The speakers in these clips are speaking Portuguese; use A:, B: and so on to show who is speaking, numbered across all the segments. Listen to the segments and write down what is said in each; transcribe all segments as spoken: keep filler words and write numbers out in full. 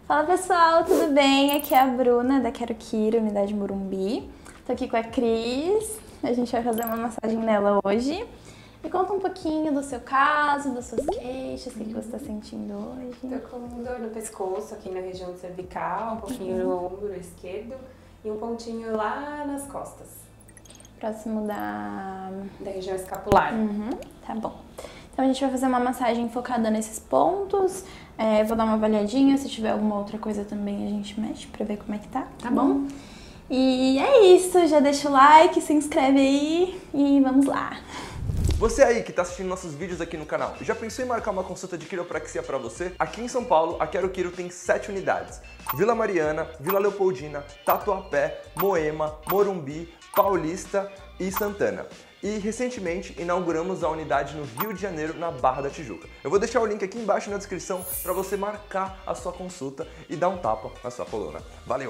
A: Fala pessoal, tudo bem? Aqui é a Bruna da Quero Quiro, Unidade Morumbi. Tô aqui com a Cris, a gente vai fazer uma massagem nela hoje. Me conta um pouquinho do seu caso, das suas queixas, o que, que você tá sentindo hoje?
B: Tô com dor no pescoço, aqui na região cervical, um pouquinho no ombro esquerdo e um pontinho lá nas costas.
A: Próximo da...
B: Da região escapular.
A: Uhum, tá bom. Então a gente vai fazer uma massagem focada nesses pontos. É, vou dar uma avaliadinha, se tiver alguma outra coisa também a gente mexe pra ver como é que tá, tá bom? E é isso, já deixa o like, se inscreve aí e vamos lá.
C: Você aí que está assistindo nossos vídeos aqui no canal, já pensou em marcar uma consulta de quiropraxia para você? Aqui em São Paulo, a Quero Quiro tem sete unidades. Vila Mariana, Vila Leopoldina, Tatuapé, Moema, Morumbi, Paulista e Santana. E recentemente inauguramos a unidade no Rio de Janeiro, na Barra da Tijuca. Eu vou deixar o link aqui embaixo na descrição para você marcar a sua consulta e dar um tapa na sua coluna. Valeu!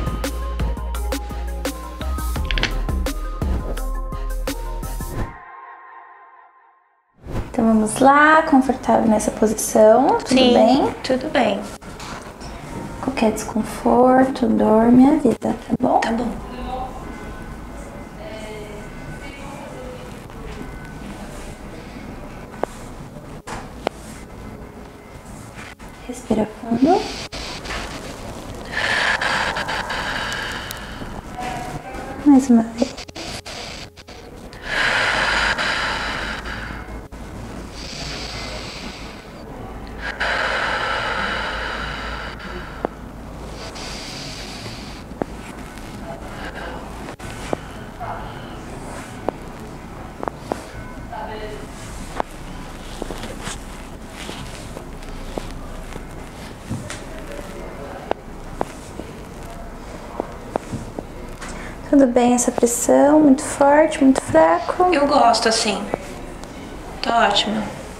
A: Então vamos lá, confortável nessa posição, tudo
D: Sim,
A: bem?
D: Tudo bem.
A: Qualquer desconforto, dor, me avisa, tá bom?
D: Tá bom.
A: Respira fundo. Mais uma vez. Tudo bem essa pressão? Muito forte, muito fraco?
D: Eu gosto assim. Tá ótimo.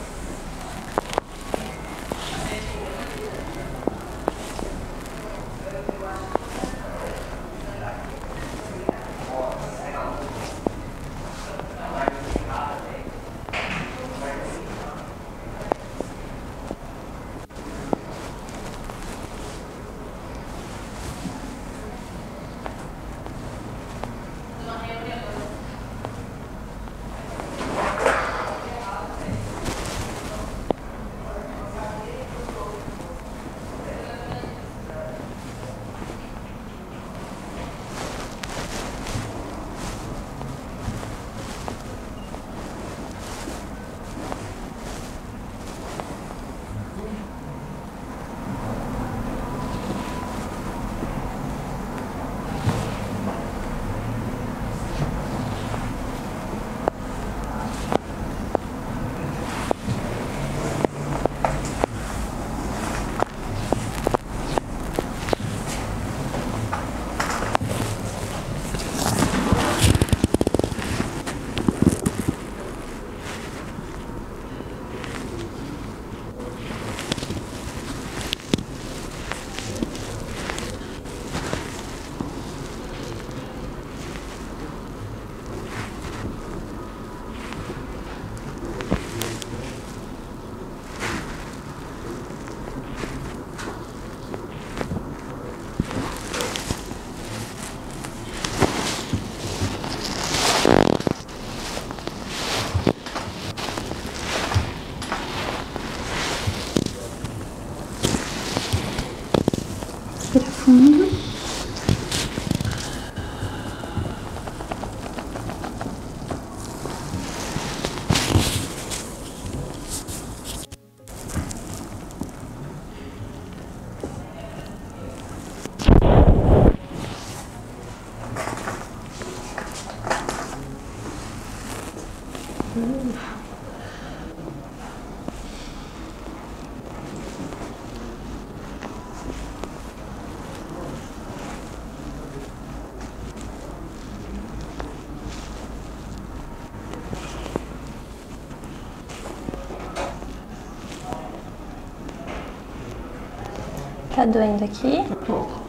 A: Respira fundo. Tá doendo aqui?
C: Um pouco.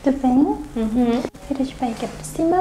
A: Tudo bem?
D: Uhum.
A: Vira de pé aqui pra cima.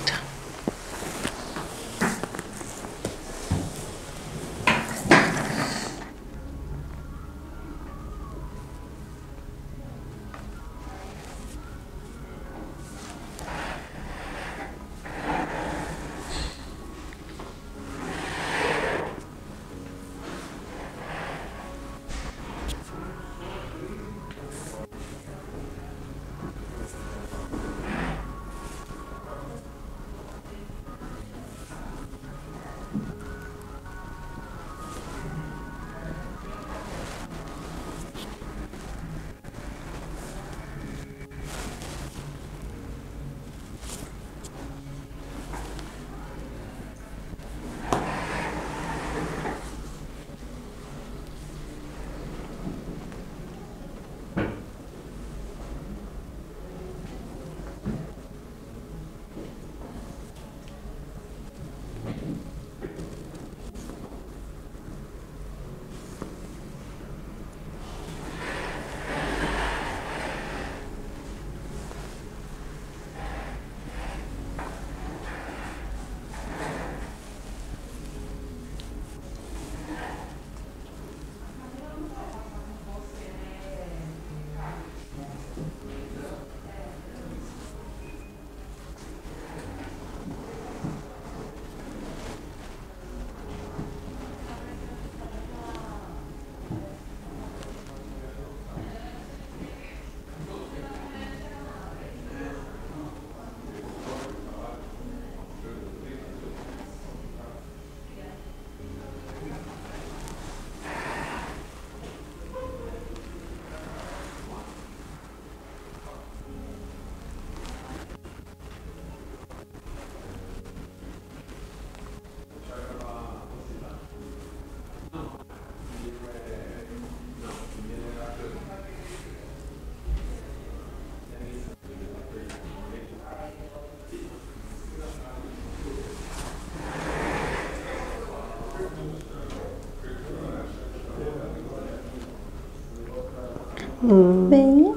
E: Hum.
A: Bem.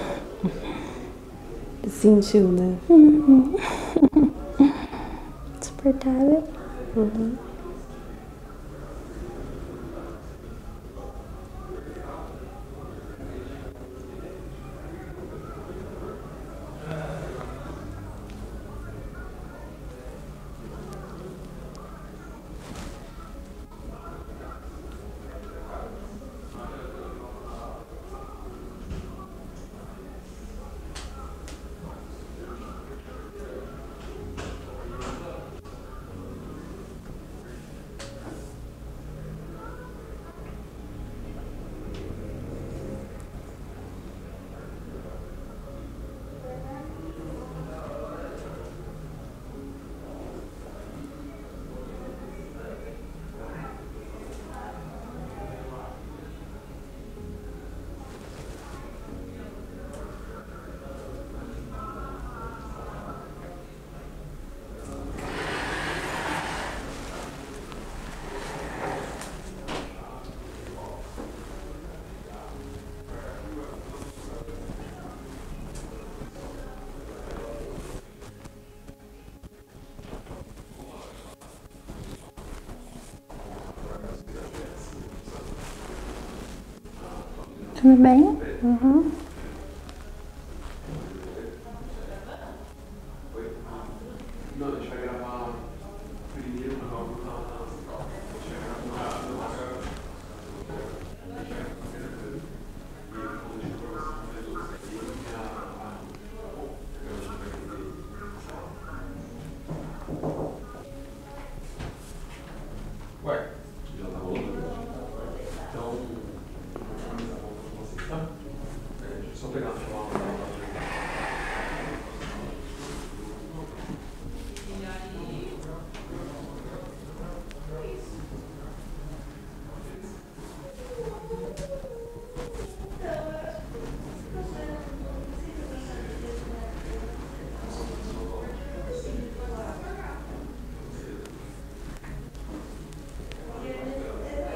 E: Sentiu, né?
A: Uhum. Suportável.
E: Uhum.
A: Tudo bem?
E: Uhum.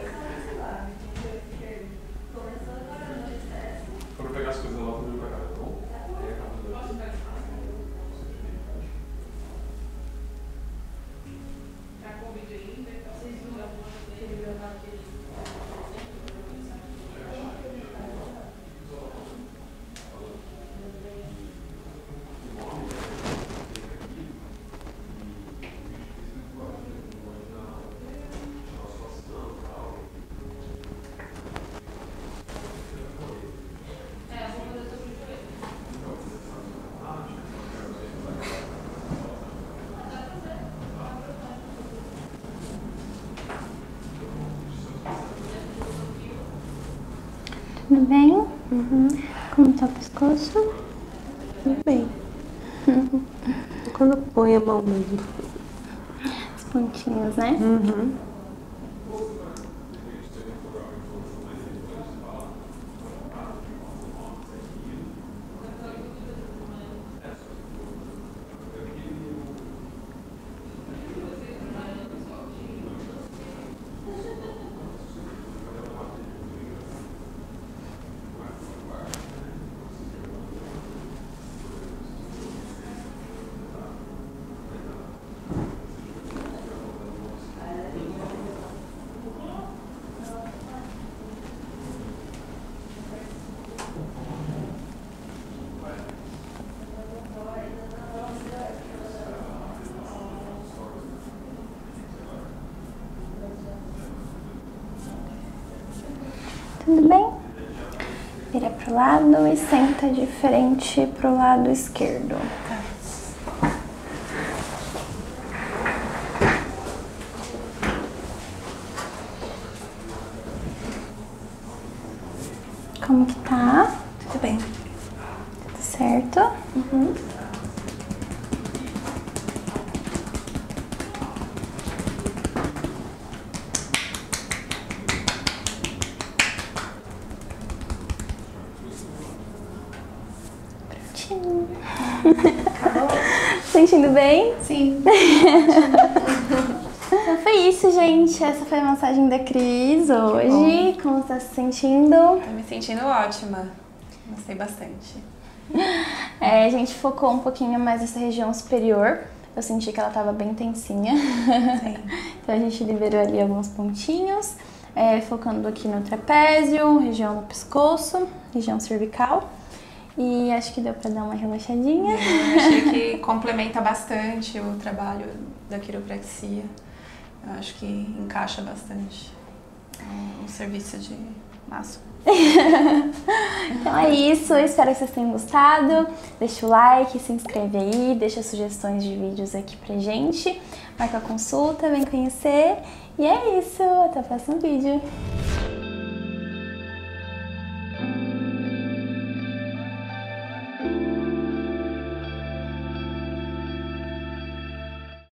C: Quando pegar as coisas lá, eu vou pra cá, tá bom?
A: Tudo bem?
E: Uhum.
A: Como tá o pescoço?
E: Tudo bem. Quando põe a mão mesmo.
A: Os pontinhos, né?
E: Uhum.
A: Tudo bem? Vira pro lado e senta de frente pro lado esquerdo. Como que tá?
D: Tudo bem.
A: Tudo certo?
D: Uhum.
A: Prontinho. Sentindo bem?
D: Sim.
A: Então foi isso, gente. Essa foi a massagem da Cris hoje. Como você tá se sentindo?
B: Tô me sentindo ótima. Gostei bastante.
A: É, a gente focou um pouquinho mais nessa região superior. Eu senti que ela tava bem tensinha.
D: Sim.
A: Então a gente liberou ali alguns pontinhos. É, focando aqui no trapézio, região do pescoço, região cervical. E acho que deu pra dar uma relaxadinha.
B: Eu achei que complementa bastante o trabalho da quiropraxia. Eu acho que encaixa bastante um serviço de massa.
A: Então é isso, espero que vocês tenham gostado. Deixa o like, se inscreve aí, deixa sugestões de vídeos aqui pra gente. Marca a consulta, vem conhecer. E é isso, até o próximo vídeo.